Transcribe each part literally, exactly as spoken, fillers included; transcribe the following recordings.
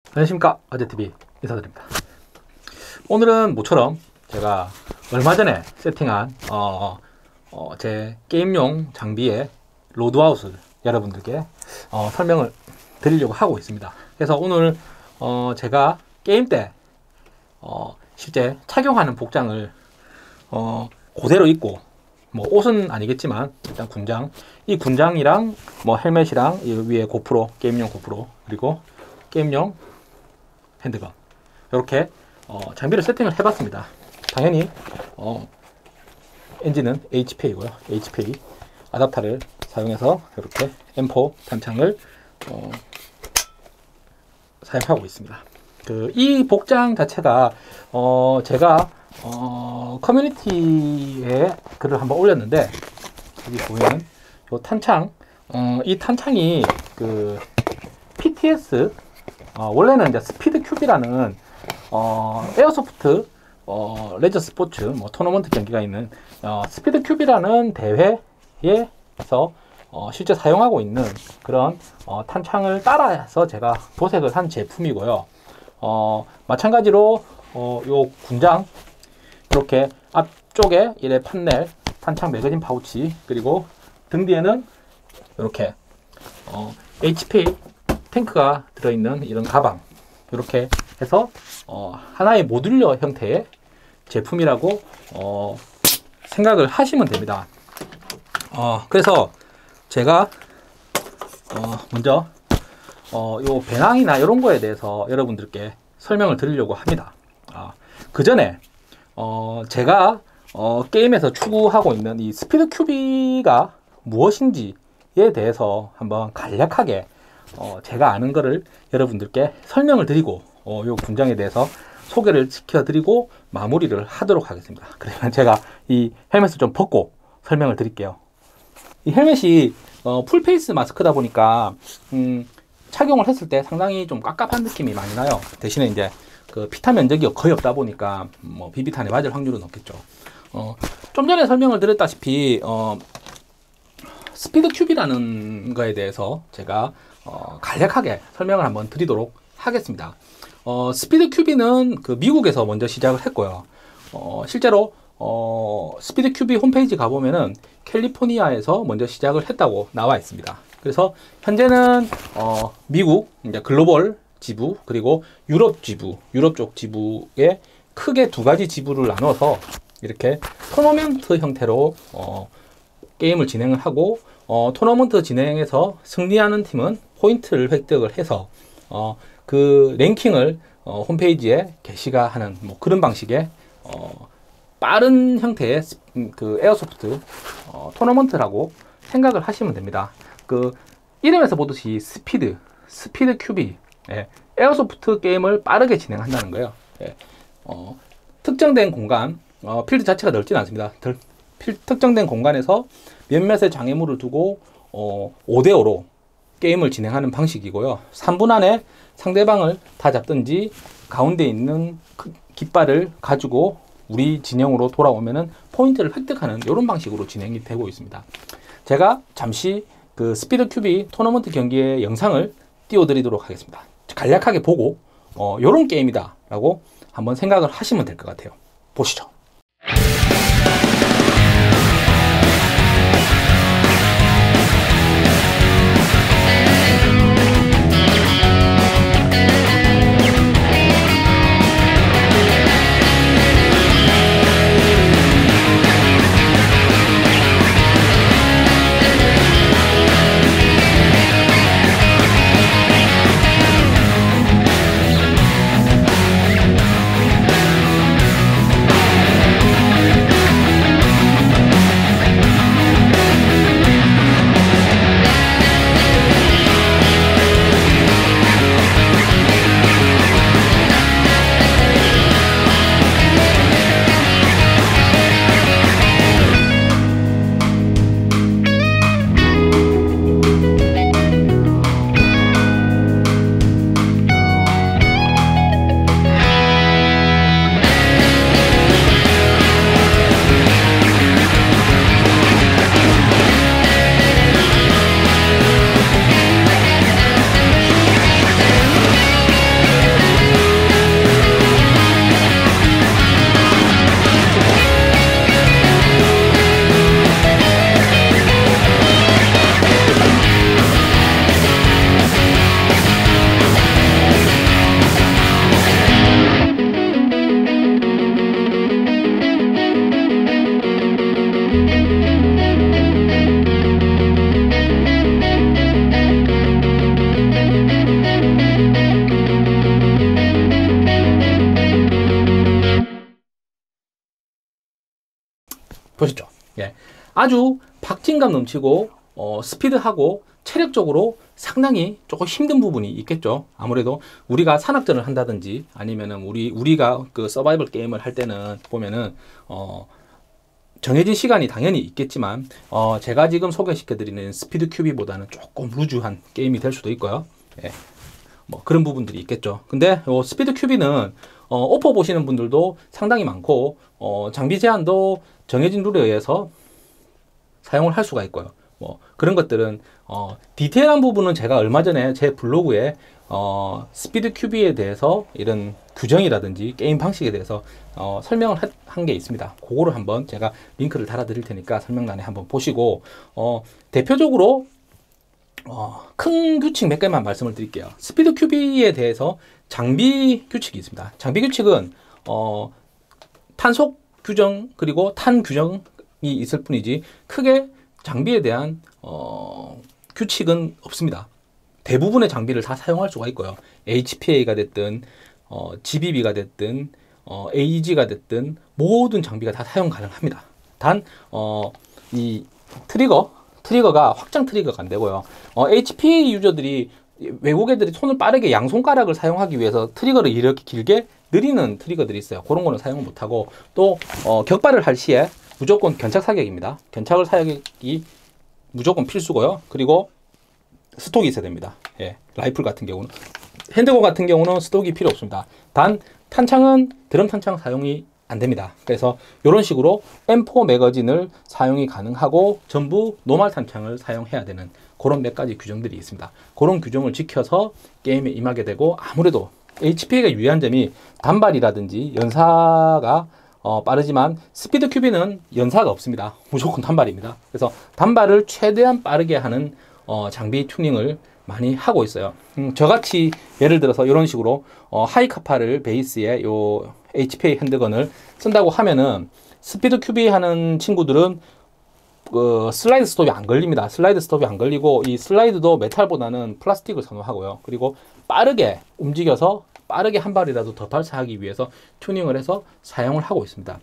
안녕하십니까, 아재티비 인사드립니다. 오늘은 모처럼 제가 얼마 전에 세팅한 어, 어, 제 게임용 장비의 로드아웃을 여러분들께 어, 설명을 드리려고 하고 있습니다. 그래서 오늘 어, 제가 게임 때 어, 실제 착용하는 복장을 어, 그대로 입고, 뭐 옷은 아니겠지만 일단 군장, 이 군장이랑 뭐 헬멧이랑 이 위에 고프로, 게임용 고프로, 그리고 게임용 핸드건, 이렇게 어, 장비를 세팅을 해봤습니다. 당연히 어, 엔진은 에이치피에이고요. 에이치피에이 아답터를 사용해서 이렇게 엠 포 탄창을 어, 사용하고 있습니다. 그, 이 복장 자체가 어, 제가 어, 커뮤니티에 글을 한번 올렸는데, 여기 보이는 이 탄창, 어, 이 탄창이 그 피 티 에스, 어, 원래는 이제 스피드 큐비라는 어, 에어소프트 어, 레저 스포츠 뭐 토너먼트 경기가 있는 어, 스피드 큐비라는 대회에서 어, 실제 사용하고 있는 그런 어, 탄창을 따라서 제가 도색을 한 제품이고요. 어, 마찬가지로 어, 요 군장, 이렇게 앞쪽에 이래 판넬, 탄창 매거진 파우치, 그리고 등 뒤에는 이렇게 어, 에이치피에이 탱크가 들어있는 이런 가방, 이렇게 해서 어, 하나의 모듈러 형태의 제품이라고 어, 생각을 하시면 됩니다. 어, 그래서 제가 어, 먼저 어, 요 배낭이나 이런 거에 대해서 여러분들께 설명을 드리려고 합니다. 어, 그 전에 어, 제가 어, 게임에서 추구하고 있는 이 스피드 큐비가 무엇인지에 대해서 한번 간략하게 어, 제가 아는 거를 여러분들께 설명을 드리고 어, 요 군장에 대해서 소개를 시켜드리고 마무리를 하도록 하겠습니다. 그러면 제가 이 헬멧을 좀 벗고 설명을 드릴게요. 이 헬멧이 어, 풀페이스 마스크다 보니까 음, 착용을 했을 때 상당히 좀 깝깝한 느낌이 많이 나요. 대신에 이제 그 피타 면적이 거의 없다 보니까 뭐 비비탄에 맞을 확률은 없겠죠. 어, 좀 전에 설명을 드렸다시피 어, 스피드 큐비라는 거에 대해서 제가 어, 간략하게 설명을 한번 드리도록 하겠습니다. 어, 스피드 큐비는 그 미국에서 먼저 시작을 했고요. 어, 실제로 어, 스피드 큐비 홈페이지 가보면은 캘리포니아에서 먼저 시작을 했다고 나와 있습니다. 그래서 현재는 어, 미국 이제 글로벌 지부, 그리고 유럽 지부, 유럽 쪽 지부에 크게 두 가지 지부를 나눠서 이렇게 토너먼트 형태로 어, 게임을 진행을 하고, 어, 토너먼트 진행해서 승리하는 팀은 포인트를 획득을 해서 어, 그 랭킹을 어, 홈페이지에 게시가 하는 뭐 그런 방식의 어, 빠른 형태의 그 에어소프트 어, 토너먼트라고 생각을 하시면 됩니다. 그 이름에서 보듯이 스피드, 스피드 큐비, 예, 에어소프트 게임을 빠르게 진행한다는 거예요. 예, 어, 특정된 공간, 어, 필드 자체가 넓지는 않습니다. 덜, 필, 특정된 공간에서 몇몇의 장애물을 두고 어, 오 대 오로 게임을 진행하는 방식이고요. 삼 분 안에 상대방을 다 잡든지 가운데 있는 깃발을 가지고 우리 진영으로 돌아오면은 포인트를 획득하는 이런 방식으로 진행이 되고 있습니다. 제가 잠시 그 스피드 큐비 토너먼트 경기의 영상을 띄워드리도록 하겠습니다. 간략하게 보고 어, 요런 게임이다 라고 한번 생각을 하시면 될 것 같아요. 보시죠. 보셨죠? 예. 아주 박진감 넘치고 어, 스피드하고 체력적으로 상당히 조금 힘든 부분이 있겠죠. 아무래도 우리가 산악전을 한다든지 아니면은 우리 우리가 그 서바이벌 게임을 할 때는 보면은 어 정해진 시간이 당연히 있겠지만 어 제가 지금 소개시켜 드리는 스피드 큐비보다는 조금 루즈한 게임이 될 수도 있고요. 예. 뭐 그런 부분들이 있겠죠. 근데 요 스피드 큐비는 어 오퍼 보시는 분들도 상당히 많고 어 장비 제한도 정해진 룰에 의해서 사용을 할 수가 있고요. 뭐 그런 것들은 어 디테일한 부분은 제가 얼마 전에 제 블로그에 어 스피드 큐비에 대해서 이런 규정이라든지 게임 방식에 대해서 어 설명을 한 게 있습니다. 그거를 한번 제가 링크를 달아 드릴 테니까 설명란에 한번 보시고 어 대표적으로 어 큰 규칙 몇 개만 말씀을 드릴게요. 스피드 큐비에 대해서 장비 규칙이 있습니다. 장비 규칙은 어 탄속 규정 그리고 탄 규정이 있을 뿐이지 크게 장비에 대한 어, 규칙은 없습니다. 대부분의 장비를 다 사용할 수가 있고요. 에이치피에이가 됐든 어, 지비비가 됐든 어, 에이지가 됐든 모든 장비가 다 사용 가능합니다. 단 어, 이 트리거 트리거가 확장 트리거가 안 되고요. 어, 에이치피에이 유저들이 외국 애들이 손을 빠르게 양손가락을 사용하기 위해서 트리거를 이렇게 길게 느리는 트리거들이 있어요. 그런 거는 사용 못하고 또 어, 격발을 할 시에 무조건 견착 사격입니다. 견착을 사격이 무조건 필수고요. 그리고 스톡이 있어야 됩니다. 예, 라이플 같은 경우는 핸드건 같은 경우는 스톡이 필요 없습니다. 단 탄창은 드럼 탄창 사용이 안 됩니다. 그래서 이런 식으로 엠 포 매거진을 사용이 가능하고 전부 노말 탄창을 사용해야 되는 그런 몇 가지 규정들이 있습니다. 그런 규정을 지켜서 게임에 임하게 되고 아무래도 에이치피에이가 유리한 점이 단발이라든지 연사가 어, 빠르지만 스피드 큐비는 연사가 없습니다. 무조건 단발입니다. 그래서 단발을 최대한 빠르게 하는 어, 장비 튜닝을 많이 하고 있어요. 음, 저같이 예를 들어서 이런 식으로 어, 하이카파를 베이스에 요 에이치피에이 핸드건을 쓴다고 하면은 스피드 큐비 하는 친구들은 그 슬라이드 스톱이 안 걸립니다. 슬라이드 스톱이 안 걸리고 이 슬라이드도 메탈보다는 플라스틱을 선호하고요. 그리고 빠르게 움직여서 빠르게 한 발이라도 더 발사하기 위해서 튜닝을 해서 사용을 하고 있습니다.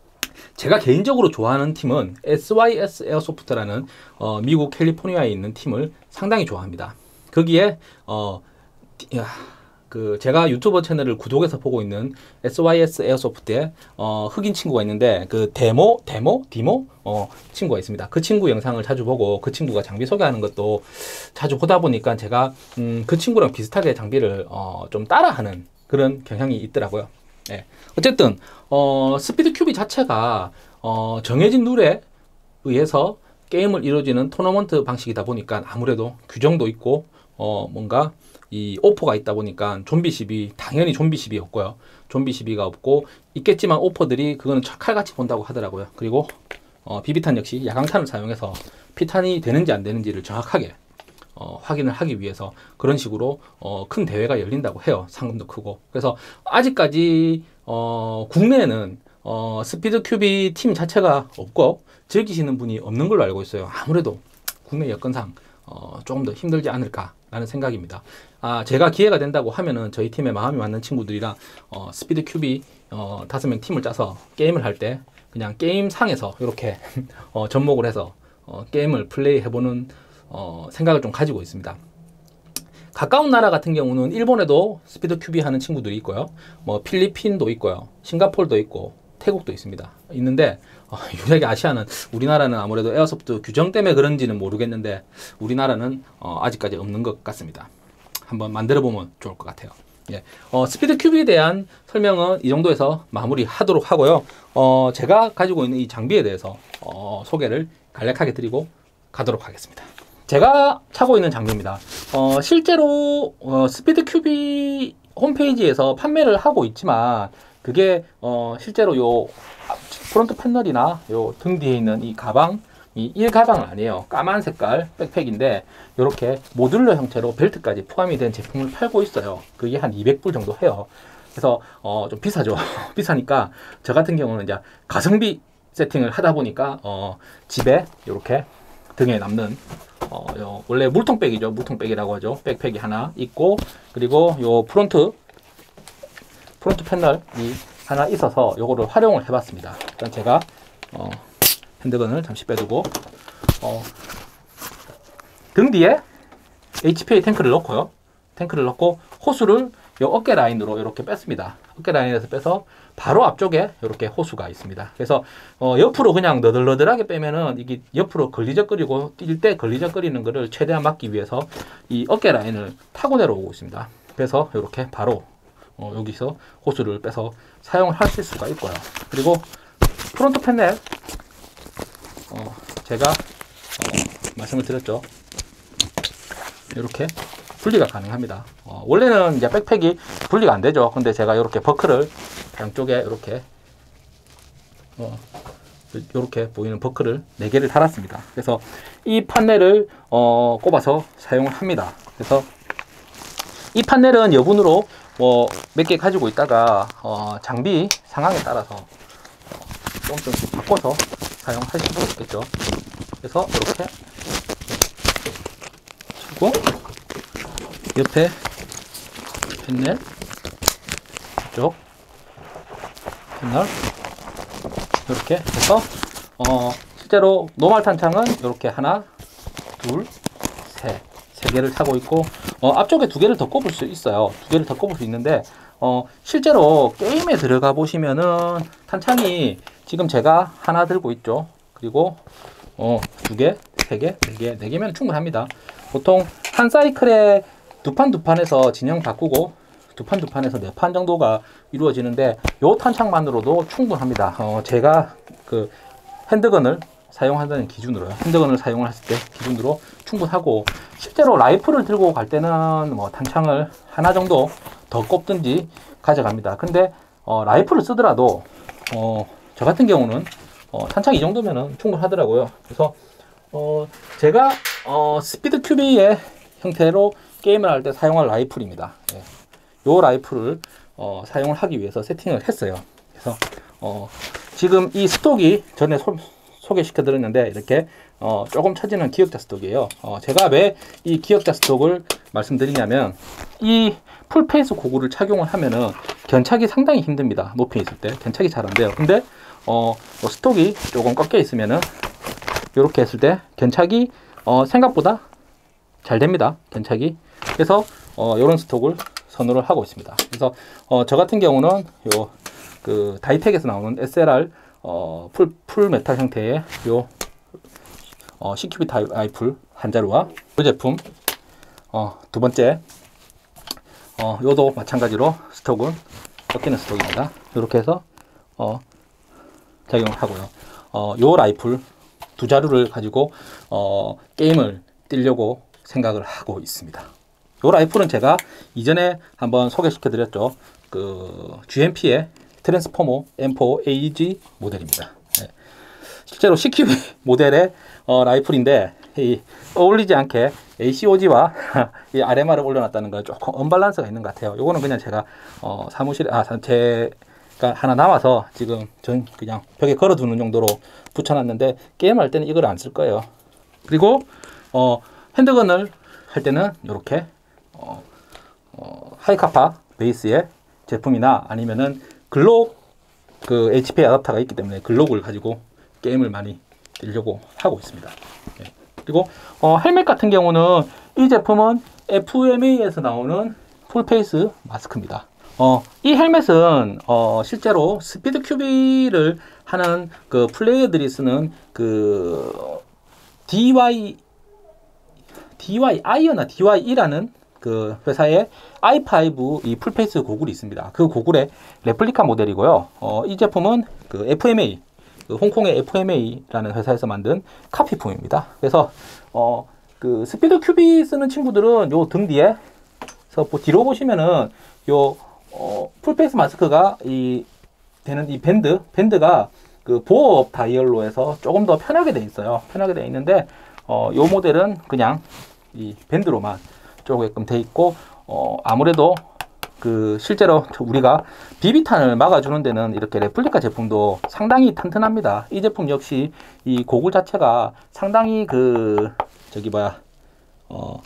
제가 개인적으로 좋아하는 팀은 에스와이에스 에어소프트라는 어, 미국 캘리포니아에 있는 팀을 상당히 좋아합니다. 거기에 어, 야, 그 제가 유튜버 채널을 구독해서 보고 있는 에스와이에스 에어소프트에 어, 흑인 친구가 있는데 그 데모, 데모, 디모 어, 친구가 있습니다. 그 친구 영상을 자주 보고 그 친구가 장비 소개하는 것도 자주 보다 보니까 제가 음, 그 친구랑 비슷하게 장비를 어, 좀 따라하는 그런 경향이 있더라고요. 네. 어쨌든 어, 스피드 큐비 자체가 어, 정해진 룰에 의해서 게임을 이루어지는 토너먼트 방식이다 보니까 아무래도 규정도 있고 어, 뭔가 이 오퍼가 있다 보니까 좀비 시비 당연히 좀비 시비 없고요. 좀비 시비가 없고 있겠지만 오퍼들이 그거는 칼같이 본다고 하더라고요. 그리고 어, 비비탄 역시 야광탄을 사용해서 피탄이 되는지 안 되는지를 정확하게 어, 확인을 하기 위해서 그런 식으로 어, 큰 대회가 열린다고 해요. 상금도 크고. 그래서 아직까지 어, 국내에는 어, 스피드 큐비 팀 자체가 없고 즐기시는 분이 없는 걸로 알고 있어요. 아무래도 국내 여건상 어, 조금 더 힘들지 않을까라는 생각입니다. 아, 제가 기회가 된다고 하면은 저희 팀에 마음이 맞는 친구들이랑 어, 스피드 큐비 어, 다섯 명 팀을 짜서 게임을 할 때 그냥 게임 상에서 이렇게 어, 접목을 해서 어, 게임을 플레이 해보는 어, 생각을 좀 가지고 있습니다. 가까운 나라 같은 경우는 일본에도 스피드 큐비 하는 친구들이 있고요. 뭐 필리핀도 있고요. 싱가포르도 있고 태국도 있습니다. 있는데 어, 유일하게 아시아는 우리나라는 아무래도 에어소프트 규정 때문에 그런지는 모르겠는데 우리나라는 어, 아직까지 없는 것 같습니다. 한번 만들어 보면 좋을 것 같아요. 예. 어, 스피드 큐비에 대한 설명은 이 정도에서 마무리하도록 하고요. 어, 제가 가지고 있는 이 장비에 대해서 어, 소개를 간략하게 드리고 가도록 하겠습니다. 제가 차고 있는 장비입니다. 어, 실제로 어, 스피드 큐비 홈페이지에서 판매를 하고 있지만 그게 어, 실제로 요 프론트 패널이나 요 등 뒤에 있는 이 가방 이 일 가방은 아니에요. 까만 색깔 백팩인데 이렇게 모듈러 형태로 벨트까지 포함이 된 제품을 팔고 있어요. 그게 한 이백 불 정도 해요. 그래서 어, 좀 비싸죠. 비싸니까 저 같은 경우는 이제 가성비 세팅을 하다 보니까 어, 집에 이렇게 등에 남는 어, 요 원래 물통백이죠. 물통백이라고 하죠. 백팩이 하나 있고 그리고 요 프론트 프론트 패널이 하나 있어서 요거를 활용을 해봤습니다. 일단 제가 어, 핸드건을 잠시 빼두고 어, 등 뒤에 에이치피에이 탱크를 넣고요. 탱크를 넣고 호수를 이 어깨 라인으로 이렇게 뺐습니다. 어깨 라인에서 빼서 바로 앞쪽에 이렇게 호수가 있습니다. 그래서 어, 옆으로 그냥 너덜너덜하게 빼면은 이게 옆으로 걸리적거리고 뛸 때 걸리적거리는 거를 최대한 막기 위해서 이 어깨 라인을 타고 내려오고 있습니다. 그래서 이렇게 바로 어, 여기서 호수를 빼서 사용을 하실 수가 있고요. 그리고 프론트 패널 어, 제가 어, 말씀을 드렸죠. 이렇게 분리가 가능합니다. 어, 원래는 이제 백팩이 분리가 안 되죠. 근데 제가 이렇게 버클을 양쪽에 이렇게 어, 이렇게 보이는 버클을 네 개를 달았습니다. 그래서 이 판넬을 어, 꼽아서 사용을 합니다. 그래서 이 판넬은 여분으로 뭐 몇 개 가지고 있다가 어, 장비 상황에 따라서 어, 조금씩 바꿔서 사용하실 수가 있겠죠. 그래서 이렇게 주고 옆에 패널 이쪽 패널 이렇게 해서 어, 실제로 노멀 탄창은 이렇게 하나 둘 셋 세 개를 차고 있고 어, 앞쪽에 두 개를 더 꼽을 수 있어요. 두 개를 더 꼽을 수 있는데 어, 실제로 게임에 들어가 보시면은 탄창이 지금 제가 하나 들고 있죠. 그리고 어, 두 개, 세 개, 네 개, 네 개면 충분합니다. 보통 한 사이클에 두 판 두 판에서 진영 바꾸고 두 판 두 판에서 네 판 정도가 이루어지는데 요 탄창만으로도 충분합니다. 어, 제가 그 핸드건을 사용하는 기준으로요. 핸드건을 사용을 했을 때 기준으로 충분하고 실제로 라이플을 들고 갈 때는 뭐 탄창을 하나 정도 더 꼽든지 가져갑니다. 근데 어, 라이플을 쓰더라도 어, 저 같은 경우는 어, 탄창 이 정도면은 충분하더라고요. 그래서 어, 제가 어, 스피드 큐비의 형태로 게임을 할 때 사용할 라이플입니다. 예. 요 라이플을 어, 사용을 하기 위해서 세팅을 했어요. 그래서 어, 지금 이 스톡이 전에 소, 소개시켜 드렸는데 이렇게 어, 조금 처지는 기역자 스톡이에요. 어, 제가 왜 이 기역자 스톡을 말씀드리냐면 이 풀페이스 고글을 착용을 하면은 견착이 상당히 힘듭니다. 높이 있을 때 견착이 잘 안 돼요. 근데 어, 뭐 스톡이 조금 꺾여 있으면은 이렇게 했을 때 견착이 어, 생각보다 잘 됩니다. 견착이. 그래서 어, 이런 스톡을 선호를 하고 있습니다. 그래서 어, 저 같은 경우는 요 그 다이텍에서 나오는 에스엘알 어, 풀, 풀 메탈 형태의 요 어, 씨큐비 라이플 한 자루와 이 제품 어, 두 번째 어, 요도 마찬가지로 스톡은 꺾이는 스톡입니다. 이렇게 해서 어, 작용을 하고요. 어, 요 라이플 두 자루를 가지고 어, 게임을 뛰려고 생각을 하고 있습니다. 요 라이플은 제가 이전에 한번 소개시켜 드렸죠. 그 지엠피의 트랜스포머 엠 포 에이지 모델입니다. 네. 실제로 씨큐비 모델의 어, 라이플인데 이, 어울리지 않게 에이씨오지와 이 알엠알을 올려놨다는 건 조금 언밸런스가 있는 것 같아요. 요거는 그냥 제가 어, 사무실에 아 제가 하나 남아서 지금 전 그냥 벽에 걸어두는 정도로 붙여놨는데 게임할 때는 이걸 안 쓸 거예요. 그리고 어, 핸드건을 할 때는 이렇게 어, 어, 하이카파 베이스의 제품이나 아니면은 글록 그 에이치피에이 어댑터가 있기 때문에 글록을 가지고 게임을 많이 뛰려고 하고 있습니다. 네. 그리고 어, 헬멧 같은 경우는 이 제품은 에프엠에이에서 나오는 풀페이스 마스크입니다. 어, 이 헬멧은 어, 실제로 스피드 큐비를 하는 그 플레이어들이 쓰는 그 디와이 디와이 아이어나 디와이이라는 그 회사의 아이 파이브 이 풀페이스 고글이 있습니다. 그 고글의 레플리카 모델이고요. 어, 이 제품은 그 에프엠에이, 그 홍콩의 에프엠에이라는 회사에서 만든 카피품입니다. 그래서 어, 그 스피드 큐비 쓰는 친구들은 요 등 뒤에 서 뒤로 보시면은 요 어, 풀페이스 마스크가 이 되는 이 밴드 밴드가 그 보호업 다이얼로 해서 조금 더 편하게 돼 있어요. 편하게 돼 있는데 어, 요 모델은 그냥 이 밴드로만 쪼개끔 돼 있고 어, 아무래도 그 실제로 우리가 비비탄을 막아주는 데는 이렇게 레플리카 제품도 상당히 튼튼합니다. 이 제품 역시 이 고글 자체가 상당히 그 저기 뭐야 어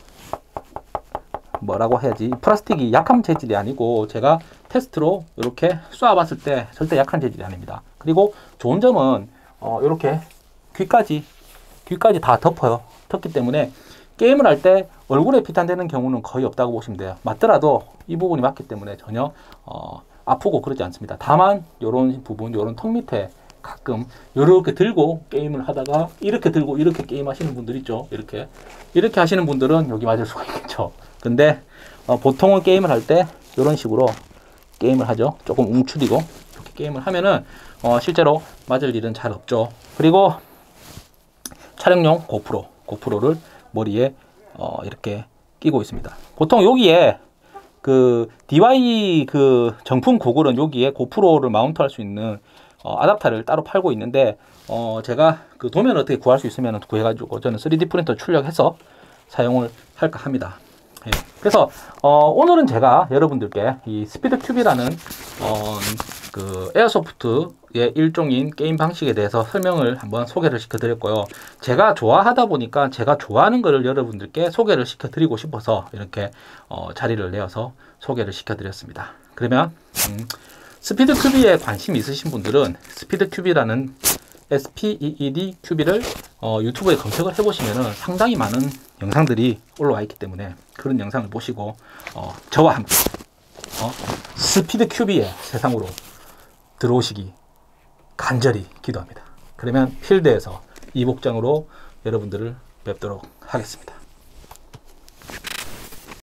뭐라고 해야지 플라스틱이 약한 재질이 아니고 제가 테스트로 이렇게 쏘아봤을 때 절대 약한 재질이 아닙니다. 그리고 좋은 점은 어, 이렇게 귀까지 귀까지 다 덮어요. 덮기 때문에 게임을 할 때 얼굴에 피탄되는 경우는 거의 없다고 보시면 돼요. 맞더라도 이 부분이 맞기 때문에 전혀 어, 아프고 그러지 않습니다. 다만 요런 부분, 요런 턱 밑에 가끔 이렇게 들고 게임을 하다가 이렇게 들고 이렇게 게임 하시는 분들 있죠. 이렇게 이렇게 하시는 분들은 여기 맞을 수가 있겠죠. 근데 어, 보통은 게임을 할 때 이런 식으로 게임을 하죠. 조금 움츠리고 이렇게 게임을 하면은 어, 실제로 맞을 일은 잘 없죠. 그리고 촬영용 고프로 고프로를 머리에 어, 이렇게 끼고 있습니다. 보통 여기에 그 디와이 그 정품 고글은 여기에 고프로를 마운트할 수 있는 어, 아답터를 따로 팔고 있는데 어, 제가 그 도면을 어떻게 구할 수 있으면 구해가지고 저는 쓰리디 프린터 출력해서 사용을 할까 합니다. 예. 그래서 어, 오늘은 제가 여러분들께 이 스피드 큐브라는 어, 그 에어소프트의 일종인 게임 방식에 대해서 설명을 한번 소개를 시켜드렸고요. 제가 좋아하다 보니까 제가 좋아하는 것을 여러분들께 소개를 시켜드리고 싶어서 이렇게 어, 자리를 내어서 소개를 시켜드렸습니다. 그러면 음, 스피드 큐브에 관심 있으신 분들은 스피드 큐브라는 에스피이이디 큐브를 어, 유튜브에 검색을 해보시면 상당히 많은 영상들이 올라와 있기 때문에 그런 영상을 보시고 어, 저와 함께 어, 스피드 큐브의 세상으로 들어오시기 간절히 기도합니다. 그러면 필드에서 이 복장으로 여러분들을 뵙도록 하겠습니다.